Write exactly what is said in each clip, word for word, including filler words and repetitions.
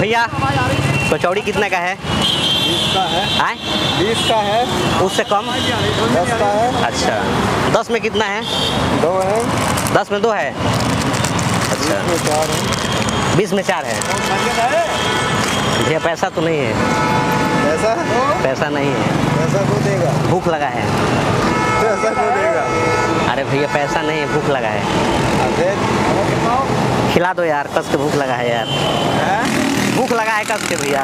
भैया कचौड़ी कितने का है? बीस का है। आए? बीस का है। उससे कम? दस का है। अच्छा, दस में कितना है? दो है। दस में दो है। अच्छा, चार है। बीस में चार है। भैया पैसा तो नहीं है। पैसा? पैसा नहीं है। पैसा को देगा। भूख लगा है। पैसा को देगा। अरे भैया पैसा नहीं है, भूख लगा है। अबे खिला दो यार, कस के भूख लगा है यार। हैं? भूख लगा है कस के भैया।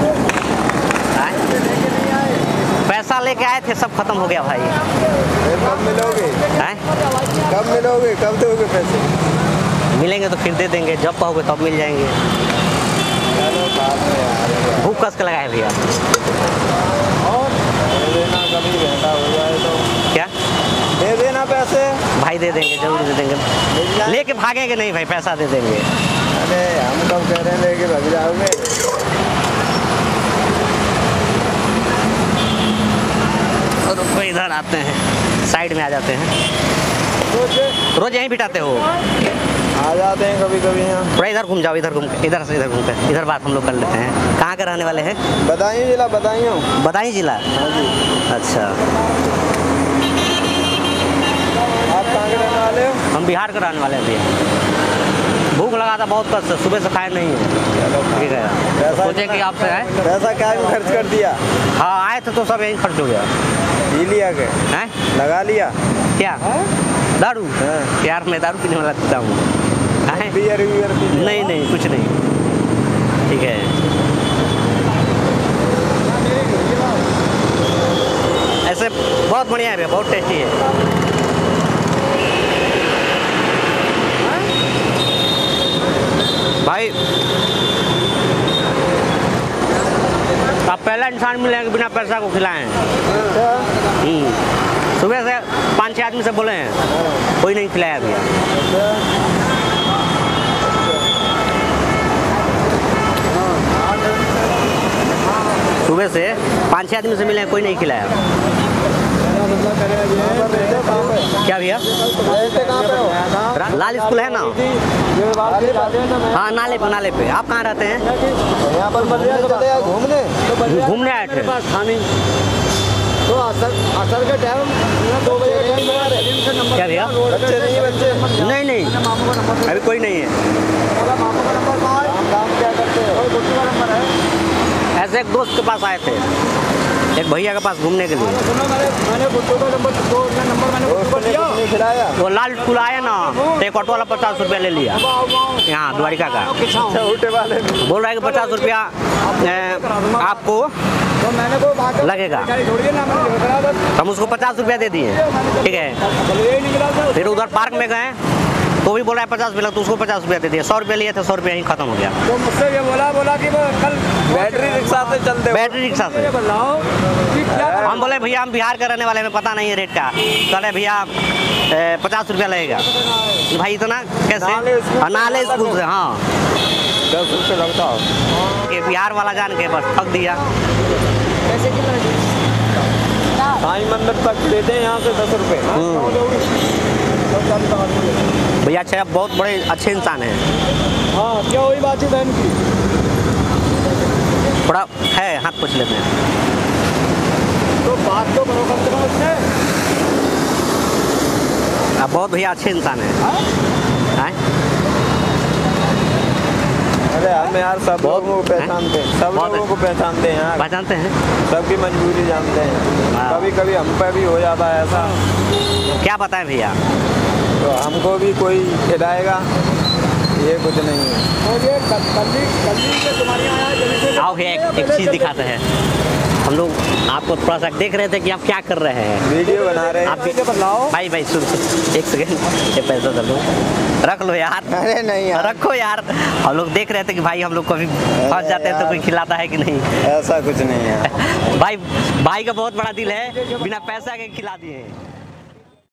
पैसा लेके आए थे, सब खत्म हो गया भाई। कब मिलोगे? हैं? कब मिलोगे? कब दोगे पैसे? मिलेंगे तो फिर दे देंगे, जब कहोगे तब मिल जाएंगे। चलो बाद में यार। भूख कस के लगा है भैया। और दे देना, कभी घंटा हो जाए तो। क्या? दे देना पैसे। भाई दे देंगे, जरूर दे देंगे। लेके भागेंगे नहीं भाई, पैसा दे देंगे। अरे हम कब कह रहे हैं लेके भाग जाओगे? रुको इधर आते हैं, साइड में आ जाते हैं। रोज यहीं बिठाते हो? आ जाते हैं कभी कभी यहाँ। थोड़ा इधर घूम जाओ, इधर घूम इधर से इधर घूमते हैं, इधर बात हम लोग कर लेते हैं। कहाँ के रहने वाले हैं? बदायूं जिला। बदायूं। बदायूं जिला? हाँ जी। अच्छा, आप कहाँ के रहने वाले हो? हम बिहार के रहने वाले हैं भैया। भूख लगा था बहुत कस, सुबह से खाए नहीं है। ठीक है, सोचे कि आपसे आए। पैसा क्या में खर्च कर दिया? हाँ आए थे तो सब यहीं खर्च हो गया। पी लिया के? हैं? लगा लिया? क्या? दारू? हाँ। यार मैं दारू पीने वाला पीता हूँ। बियर वियर पी लिया? नहीं नहीं, कुछ नहीं। ठीक है, ऐसे बहुत बढ़िया है भैया, बहुत टेस्टी है। भाई आप पहला इंसान मिलेंगे बिना पैसा को खिलाएं। हम्म, सुबह से पाँच छः आदमी से बोले हैं, कोई नहीं खिलाया भैया। सुबह से पाँच छः आदमी से मिले हैं, कोई नहीं खिलाया। क्या भैया? लाल स्कूल है ना? हाँ, नाले पे नाले पे। आप कहाँ रहते हैं? यहाँ पर घूमने घूमने आए थे। तो असर असर का टाइम दो बजे का टाइम। क्या भैया? बच्चे नहीं बच्चे? नहीं नहीं, अभी कोई नहीं है। काम क्या करते हो? ऐसे एक दोस्त के पास आए थे, एक भैया के पास घूमने के लिए। मैंने गुड्डू का नंबर दो नंबर मैंने गुड्डू को दिया। खिलाया? वो लाल स्कूल आया ना, तो एक ऑटो वाला पचास रुपया ले लिया यहाँ द्वारिका का। उल्टे वाले बोल रहा है कि पचास रुपया आपको तो मैंने को लगेगा। हम उसको पचास रुपया दे दिए। ठीक है, फिर उधर पार्क में गए तो भी बोला है पचास रुपया, तो उसको पचास रुपया दे दिया। सौ रुपया लिए थे, सौ रुपया ही खत्म हो गया। तो मुझसे ये बोला बोला कि वो कल बैटरी रिक्शा से चलते। बैटरी रिक्शा से। हम बोले भैया हम बिहार के रहने वाले हैं, पता नहीं है रेट का। चले भैया पचास रुपया लगेगा। भाई इतना कैसे? नाले स्कूल से। हाँ, दस रुपये लगता हो। ये बिहार वाला जान के बस ठग दिया। साईं मंदिर तक देते हैं यहाँ से दस रुपये। भैया अच्छा, आप बहुत बड़े अच्छे इंसान हैं। हाँ, क्या वही बात है बहन की? थोड़ा है, हाथ पूछ लेते हैं। तो बात तो करो कम से कम उससे। आप बहुत भैया अच्छे इंसान हैं। हाँ? अरे हम यार सब लोगों को पहचानते हैं, सब लोगों को पहचानते हैं यार। पहचानते हैं? सबकी मजबूरी जानते हैं। कभी कभी हम पे भी हो जाता है ऐसा। क्या बताएं भैया? तो हमको भी कोई खिलाएगा, ये कुछ नहीं है। आओ भैया एक, एक चीज़ दिखाते हैं। हम लोग आपको थोड़ा सा देख रहे थे कि आप क्या कर रहे हैं। वीडियो बना रहे हैं। आप बताओ भाई। भाई सुन सुन एक सेकेंड, ये पैसा दे लो, रख लो यार। अरे नहीं यार, रखो यार। हम लोग देख रहे थे कि भाई हम लोग कभी फंस जाते हैं तो कोई खिलाता है कि नहीं। ऐसा कुछ नहीं है भाई भाई का बहुत बड़ा दिल है, बिना पैसा के खिला दिए।